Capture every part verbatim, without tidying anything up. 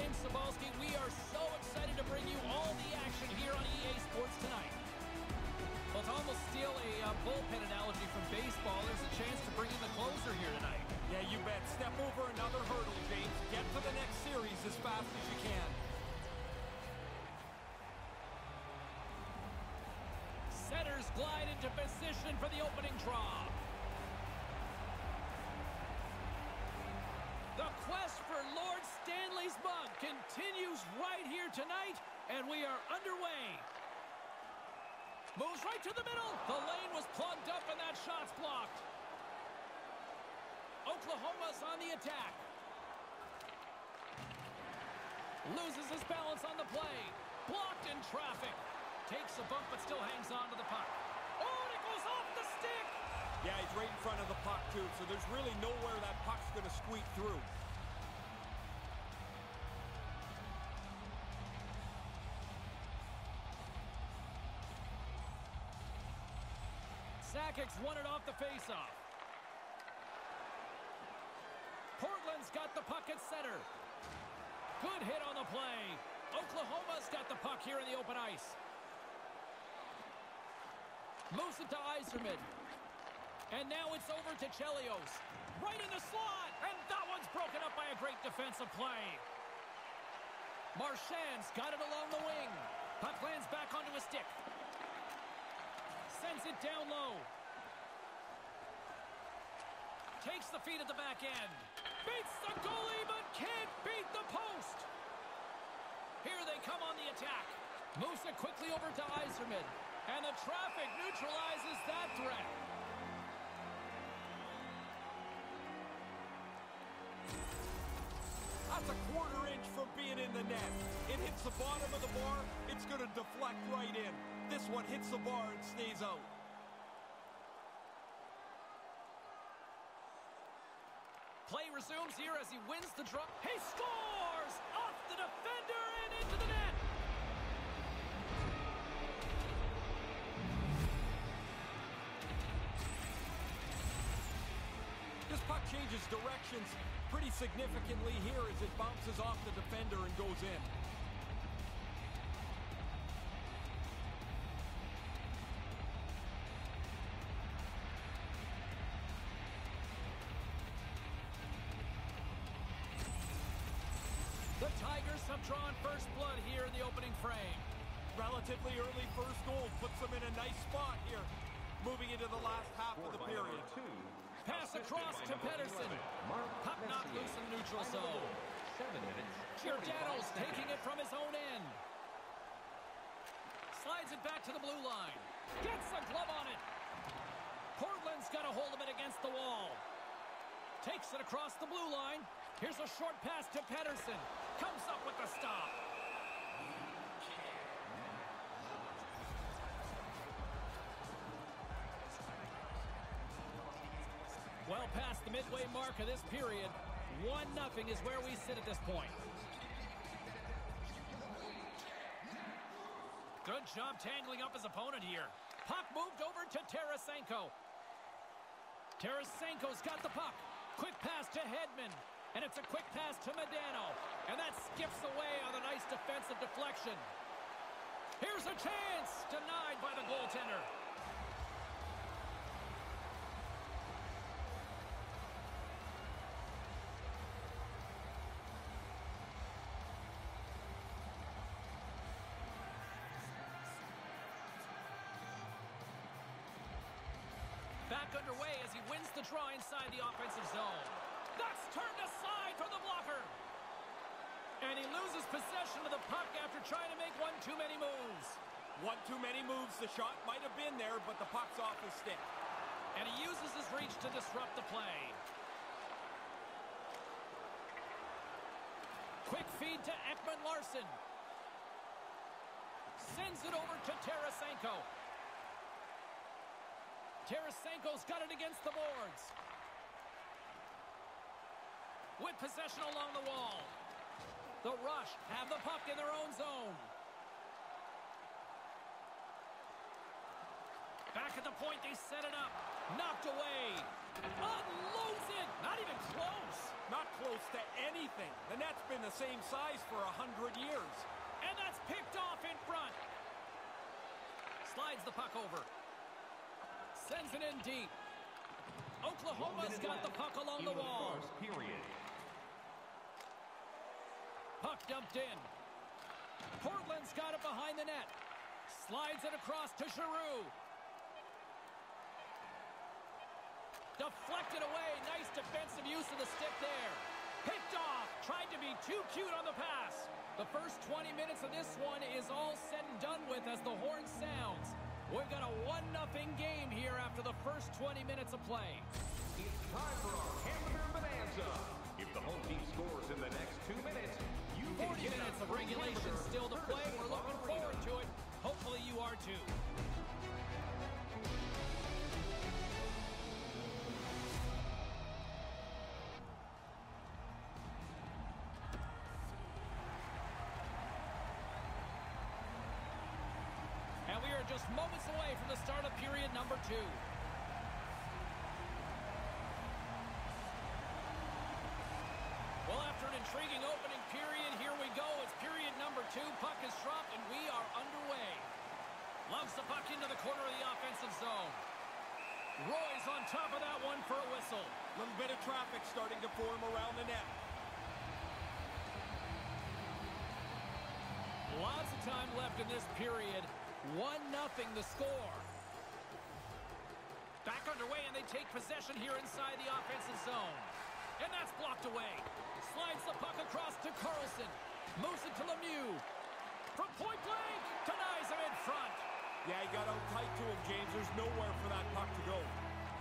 James Cybulski. We are so excited to bring you all the action here on E A Sports tonight. Well, to almost steal a uh, bullpen analogy from baseball, there's a chance to bring in the closer here tonight. Yeah, you bet. Step over another hurdle, James. Get to the next series as fast as you can. Setters glide into position for the opening draw. The quest for Lord Stanley's mug continues right here tonight, and we are underway. Moves right to the middle. The lane was plugged up, and that shot's blocked. Oklahoma's on the attack. Loses his balance on the play. Blocked in traffic. Takes a bump, but still hangs on to the puck. Oh, and it goes off the stick! Yeah, he's right in front of the puck, too, so there's really nowhere that puck's going to squeak through. Sakic's won it off the faceoff. Portland's got the puck at center. Good hit on the play. Oklahoma's got the puck here in the open ice. Moves it to Yzerman. And now it's over to Chelios. Right in the slot. And that one's broken up by a great defensive play. Marchand's got it along the wing. Puck lands back onto his stick. Sends it down low. Takes the feed at the back end. Beats the goalie, but can't beat the post. Here they come on the attack. Moves it quickly over to Yzerman. And the traffic neutralizes that threat. That's a quarter inch from being in the net. It hits the bottom of the bar. It's going to deflect right in. This one hits the bar and stays out. Play resumes here as he wins the draw. He scores! Off the defender and into the net! This puck changes directions pretty significantly here as it bounces off the defender and goes in. The Tigers have drawn first blood here in the opening frame. Relatively early first goal puts them in a nice spot here, moving into the last half of the period. Pass across to Pedersen. Puck not loose in the neutral zone. Giordano's taking it from his own end. Slides it back to the blue line. Gets a glove on it. Portland's got a hold of it against the wall. Takes it across the blue line. Here's a short pass to Pedersen. Comes up with the stop. Well past the midway mark of this period, one nothing is where we sit at this point. Good job tangling up his opponent here. Puck moved over to Tarasenko. Tarasenko's got the puck. Quick pass to Hedman. And it's a quick pass to Modano. And that skips away on a nice defensive deflection. Here's a chance. Denied by the goaltender. Back underway as he wins the draw inside the offensive zone. That's turned aside for the blocker. And he loses possession of the puck after trying to make one too many moves. One too many moves. The shot might have been there, but the puck's off his stick. And he uses his reach to disrupt the play. Quick feed to Ekman-Larsson. Sends it over to Tarasenko. Tarasenko's got it against the boards. With possession along the wall. The Rush have the puck in their own zone. Back at the point, they set it up. Knocked away. Unloads it. Not even close. Not close to anything. The net's been the same size for a hundred years. And that's picked off in front. Slides the puck over. Sends it in deep. Oklahoma's got the puck along the wall. Period. Puck dumped in. Portland's got it behind the net. Slides it across to Giroux. Deflected away. Nice defensive use of the stick there. Picked off. Tried to be too cute on the pass. The first twenty minutes of this one is all said and done with as the horn sounds. We've got a one nothing game here after the first twenty minutes of play. It's time for our Hamburger Bonanza. If the home team scores in the next two minutes, you can forty get minutes a of regulation still to play. We're looking forward to it. Hopefully you are too. And we are just moments away from the start of period number two. Well, after an intriguing opening period, here we go. It's period number two. Puck is dropped, and we are underway. Loves the puck into the corner of the offensive zone. Roy's on top of that one for a whistle. Little bit of traffic starting to form around the net. Lots of time left in this period. one nothing the score. Back underway, and they take possession here inside the offensive zone. And that's blocked away. Slides the puck across to Carlson. Moves it to Lemieux. From point blank, denies him in front. Yeah, he got out tight to him, James. There's nowhere for that puck to go.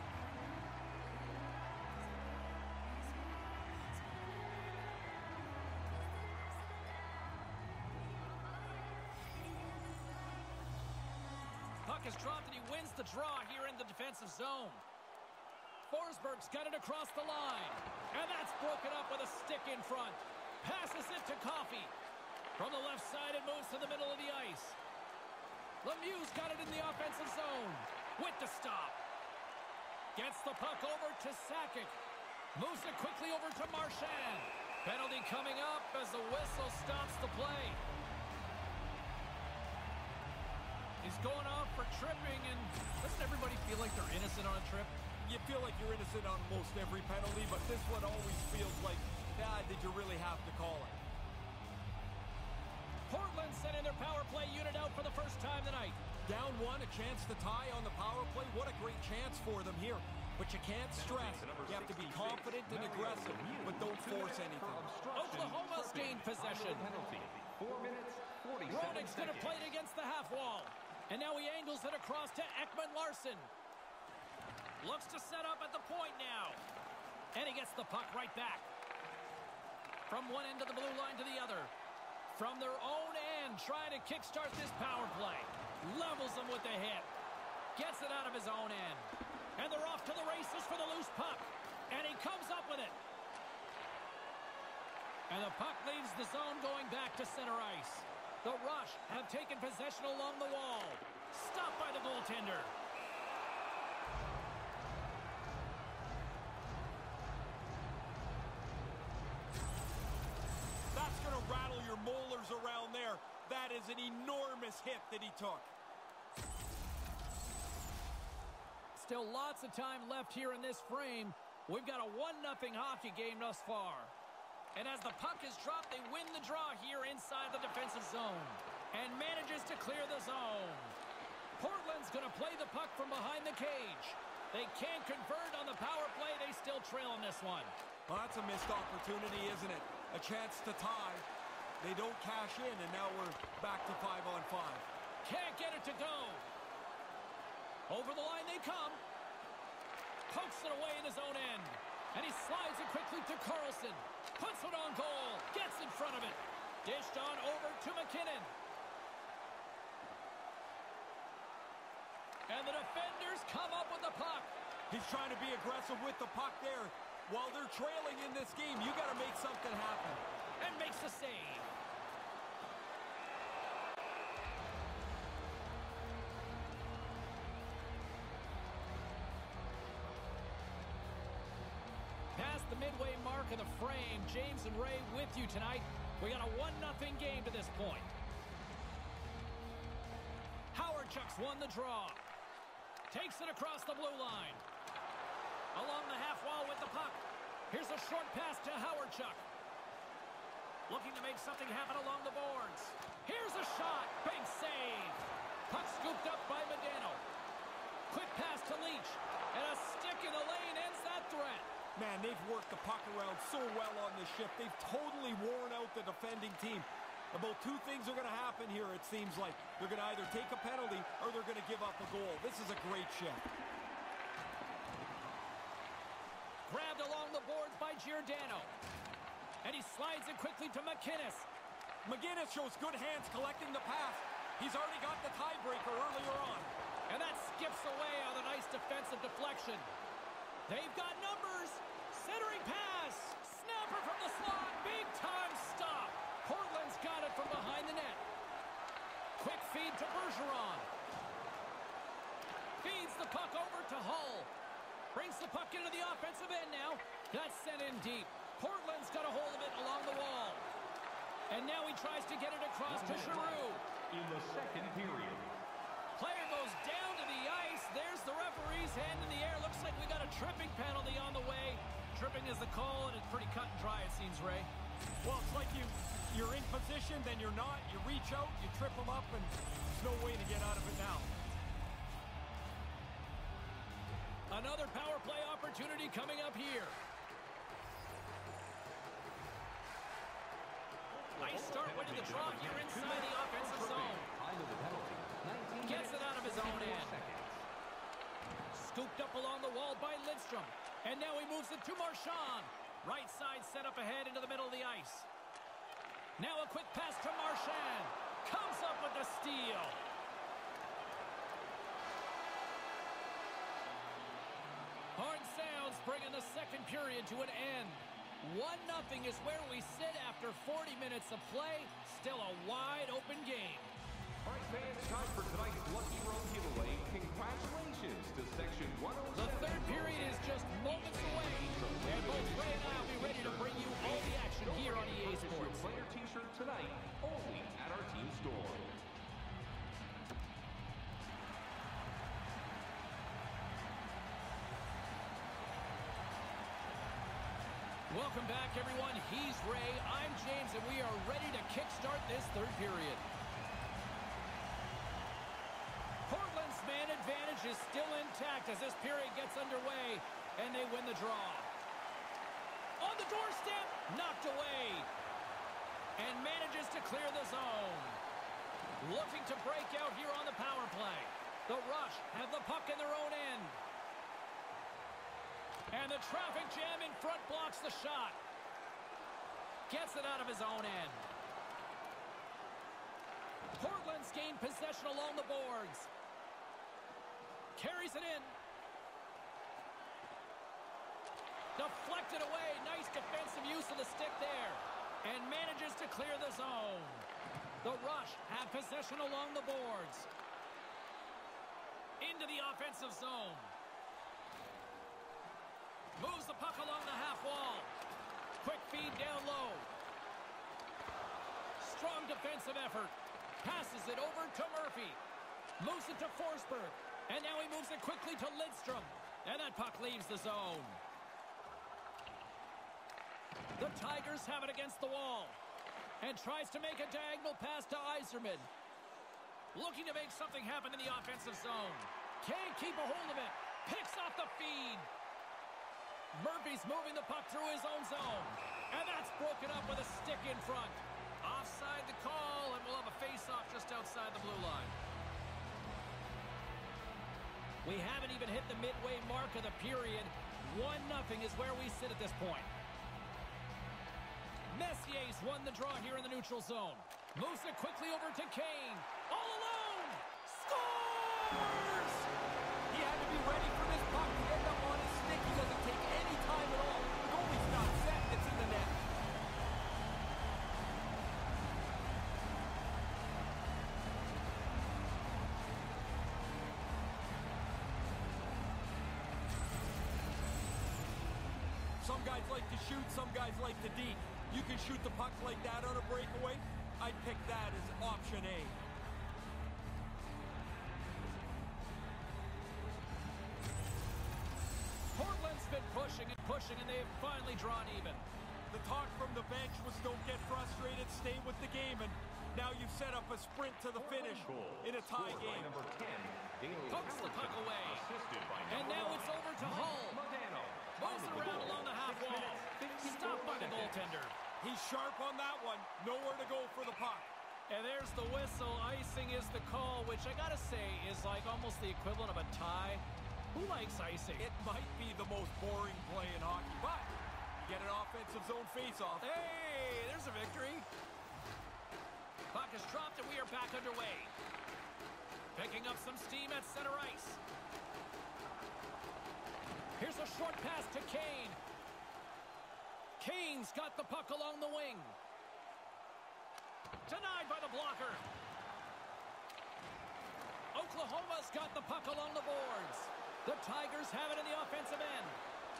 Puck is dropped, and he wins the draw here in the defensive zone. Forsberg's got it across the line. And that's broken up with a stick in front. Passes it to Coffey. From the left side, it moves to the middle of the ice. Lemieux's got it in the offensive zone. With the stop. Gets the puck over to Sakic. Moves it quickly over to Marchand. Penalty coming up as the whistle stops the play. He's going off for tripping, and doesn't everybody feel like they're innocent on a trip? You feel like you're innocent on most every penalty, but this one always feels like, ah, did you really have to call it? Portland sending their power play unit out for the first time tonight. Down one, a chance to tie on the power play. What a great chance for them here. But you can't stress. You have to be confident and aggressive, but don't force anything. Oklahoma's gained possession. Four minutes, forty Roenick's going to play it against the half wall. And now he angles it across to Ekman-Larsson. Looks to set up at the point now. And he gets the puck right back. From one end of the blue line to the other. From their own end, trying to kickstart this power play. Levels them with the hit. Gets it out of his own end. And they're off to the races for the loose puck. And he comes up with it. And the puck leaves the zone going back to center ice. The Rush have taken possession along the wall. Stopped by the goaltender. That's going to rattle your molars around there. That is an enormous hit that he took. Still lots of time left here in this frame. We've got a one nothing hockey game thus far. And as the puck is dropped, they win the draw here inside the defensive zone. And manages to clear the zone. Portland's going to play the puck from behind the cage. They can't convert on the power play. They still trail in this one. Well, that's a missed opportunity, isn't it? A chance to tie. They don't cash in, and now we're back to five on five. Can't get it to go. Over the line they come. Pokes it away in his own end. And he slides it quickly to Carlson. Puts it on goal. Gets in front of it. Dished on over to McKinnon. And the defenders come up with the puck. He's trying to be aggressive with the puck there. While they're trailing in this game, you got to make something happen. And makes the save. Pass the midway mark of the frame. James and Ray with you tonight. We got a one nothing game to this point. Hawerchuk's won the draw. Takes it across the blue line. Along the half wall with the puck. Here's a short pass to Hawerchuk. Looking to make something happen along the boards. Here's a shot. Big save. Puck scooped up by Modano. Quick pass to Leach. And a stick in the lane ends that threat. Man, they've worked the puck around so well on this shift. They've totally worn out the defending team. About two things are going to happen here, it seems like. They're going to either take a penalty or they're going to give up a goal. This is a great shift. Grabbed along the boards by Giordano. And he slides it quickly to McInnes. McInnes shows good hands collecting the pass. He's already got the tiebreaker earlier on. And that skips away on a nice defensive deflection. They've got numbers. Centering pass. Snapper from the slot. Big time stop. Portland's got it from behind the net. Quick feed to Bergeron. Feeds the puck over to Hull. Brings the puck into the offensive end now. That's sent in deep. Portland's got a hold of it along the wall. And now he tries to get it across to Giroux. In the second period. Player goes down to the ice. There's the referee's hand in the air. Looks like we got a tripping penalty on the way. Tripping is the call, and it's pretty cut and dry, it seems, Ray. Well, it's like you, you're in position, then you're not. You reach out, you trip them up, and there's no way to get out of it now. Another power play opportunity coming up here. Nice start winning the draw here inside the offensive zone. Gets it out of his own end. Scooped up along the wall by Lidstrom. And now he moves it to Marchand. Right side set up ahead into the middle of the ice. Now a quick pass to Marchand. Comes up with the steal. Horn sounds bringing the second period to an end. one nothing is where we sit after forty minutes of play. Still a wide open game. All right, fans, time for tonight's Lucky Road giveaway. Congratulations to Section one oh seven. The third period is just moments away. And both Ray and I will be ready to bring you all the action here on E A Sports. Player t-shirt tonight, only at our team store. Welcome back, everyone. He's Ray, I'm James, and we are ready to kickstart this third period. Portland's man advantage is still intact as this period gets underway, and they win the draw. On the doorstep, knocked away, and manages to clear the zone. Looking to break out here on the power play. The Rush have the puck in their own end. And the traffic jam in front blocks the shot. Gets it out of his own end. Portland's gained possession along the boards. Carries it in. Deflected away. Nice defensive use of the stick there. And manages to clear the zone. The Rush have possession along the boards. Into the offensive zone. Moves the puck along the half wall. Quick feed down low. Strong defensive effort. Passes it over to Murphy. Moves it to Forsberg. And now he moves it quickly to Lidstrom. And that puck leaves the zone. The Tigers have it against the wall. And tries to make a diagonal pass to Yzerman. Looking to make something happen in the offensive zone. Can't keep a hold of it. Picks off the feed. Murphy's moving the puck through his own zone. And that's broken up with a stick in front. Offside the call, and we'll have a face-off just outside the blue line. We haven't even hit the midway mark of the period. one nothing is where we sit at this point. Messier's won the draw here in the neutral zone. Moves it quickly over to Kane. All alone! Scores! He had to be ready for this puck to end up on his stick. He doesn't take any time at all. The goalie's not set. It's in the net. Some guys like to shoot, some guys like to deke. You can shoot the puck like that on a breakaway. I'd pick that as option A. Portland's been pushing and pushing, and they've finally drawn even. The talk from the bench was don't get frustrated, stay with the game, and now you've set up a sprint to the finish in a tie game. Number ten, Pokes the puck away. And now it's over to Hull. Moves it around along the half wall. Stopped by the goaltender. He's sharp on that one. Nowhere to go for the puck. And there's the whistle. Icing is the call, which I gotta say is like almost the equivalent of a tie. Who likes icing? It might be the most boring play in hockey, but you get an offensive zone face-off. Hey, there's a victory. Puck is dropped and we are back underway. Picking up some steam at center ice. Here's a short pass to Kane. Kane's got the puck along the wing. Denied by the blocker. Oklahoma's got the puck along the boards. The Tigers have it in the offensive end.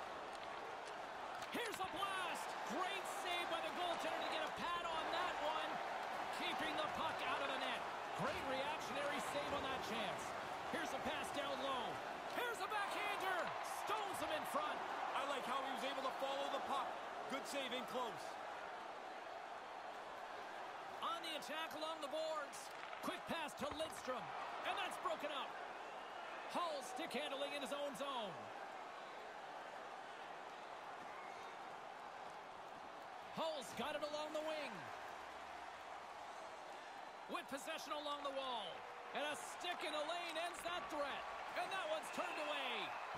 Here's a blast. Great save by the goaltender to get a pad on that one. Keeping the puck out of the net. Great reactionary save on that chance. Here's a pass down low. Here's a backhander. Stones him in front. I like how he was able to follow the puck. Good save in close. On the attack along the boards. Quick pass to Lidstrom. And that's broken up. Hull stick handling in his own zone. Hull's got it along the wing. With possession along the wall. And a stick in the lane ends that threat. And that one's turned away.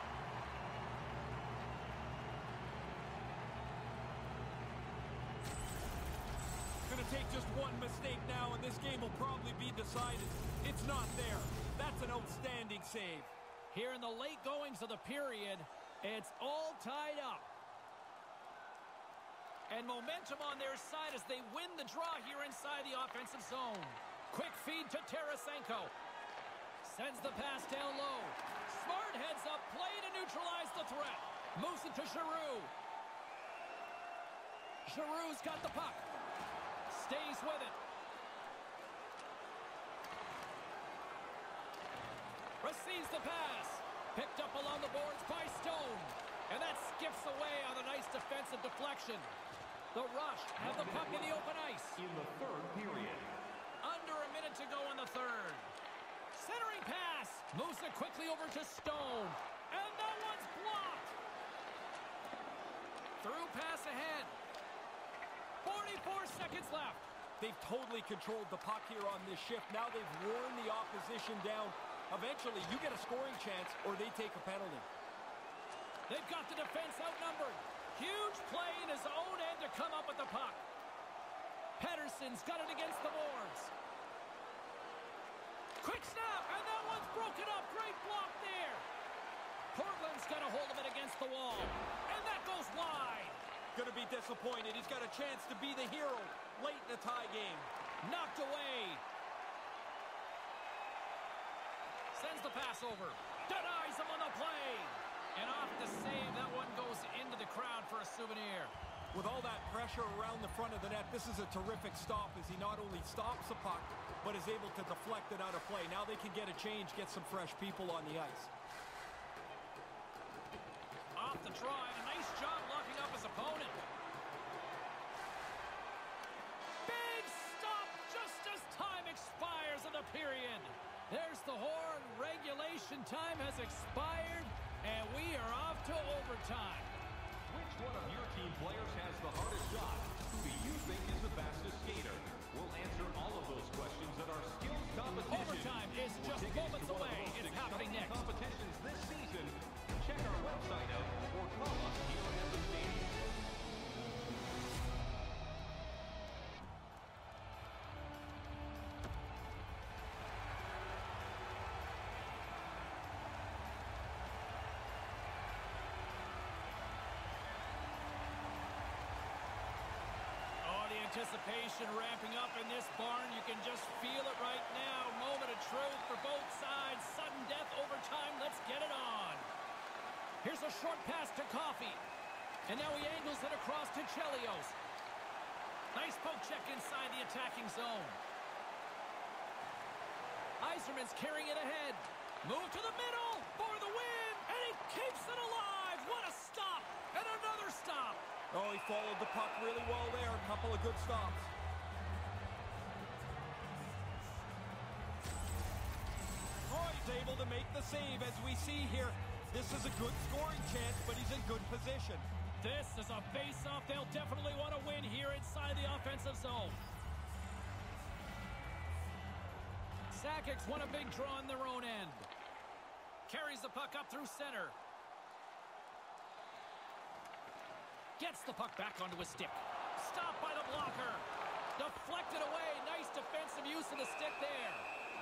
Going to take just one mistake now, and this game will probably be decided. It's not there. That's an outstanding save. Here in the late goings of the period, it's all tied up. And momentum on their side as they win the draw here inside the offensive zone. Quick feed to Tarasenko. Sends the pass down low. Smart heads up, play to neutralize the threat. Moves it to Giroux. Giroux's got the puck. Stays with it. Receives the pass. Picked up along the boards by Stone. And that skips away on a nice defensive deflection. The Rush have the puck in the open ice. In the third period. Under a minute to go in the third. Centering pass. Moves it quickly over to Stone. And that one's blocked. Through pass ahead. forty-four seconds left. They've totally controlled the puck here on this shift. Now they've worn the opposition down. Eventually, you get a scoring chance or they take a penalty. They've got the defense outnumbered. Huge play in his own end to come up with the puck. Pettersson's got it against the boards. Quick snap, and that one's broken up. Great block there. Portland's got a hold of it against the wall. And that goes wide. Going to be disappointed. He's got a chance to be the hero late in the tie game. Knocked away. Sends the pass over. Denies him on the play. And off the save, that one goes into the crowd for a souvenir. With all that pressure around the front of the net, this is a terrific stop as he not only stops the puck, but is able to deflect it out of play. Now they can get a change, get some fresh people on the ice. Off the draw, and a nice job locking up his opponent. Big stop just as time expires in the period. There's the horn. Regulation time has expired, and we are off to overtime. Which one of your team players has the hardest shot? Who do you think is the fastest skater? We'll answer all of those questions at our skills competition. Overtime is just moments away. It's happening next. Competitions this season. Check our website out or call us here at the stadium. Anticipation ramping up in this barn. You can just feel it right now. Moment of truth for both sides. Sudden death overtime. Let's get it on. Here's a short pass to Coffey. And now he angles it across to Chelios. Nice poke check inside the attacking zone. Yzerman's carrying it ahead. Move to the middle for the win, and he keeps it alive. What a stop, and another stop. Oh, he followed the puck really well there. A couple of good stops. Oh, he's able to make the save, as we see here. This is a good scoring chance, but he's in good position. This is a face-off they'll definitely want to win here inside the offensive zone. Sakics won a big draw on their own end. Carries the puck up through center. Gets the puck back onto his stick. Stopped by the blocker. Deflected away. Nice defensive use of the stick there.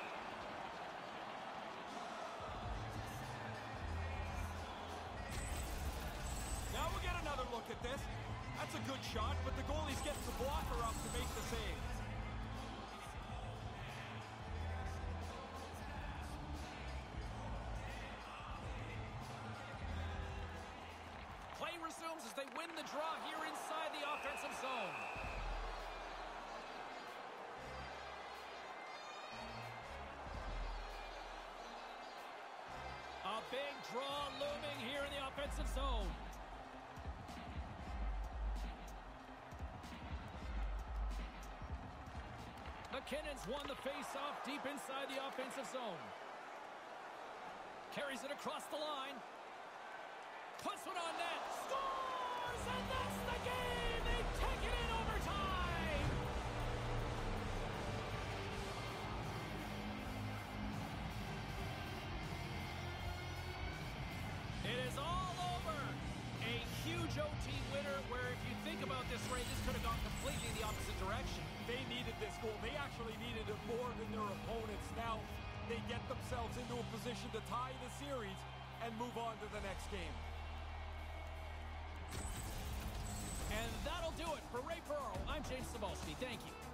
Now we'll get another look at this. That's a good shot, but the goalie's getting the blocker up to make the save. Play resumes as they win the draw here inside the offensive zone. A big draw looming here in the offensive zone. McKinnon's won the face-off deep inside the offensive zone. Carries it across the line. Puts one on net. Scores! And that's the game! They take it in overtime! It is all over. A huge O T winner where if you think about this, Ray, this could have gone completely the opposite direction. They needed this goal. They actually needed it more than their opponents. Now they get themselves into a position to tie the series and move on to the next game. And that'll do it for Ray Ferraro. I'm James Cybulski. Thank you.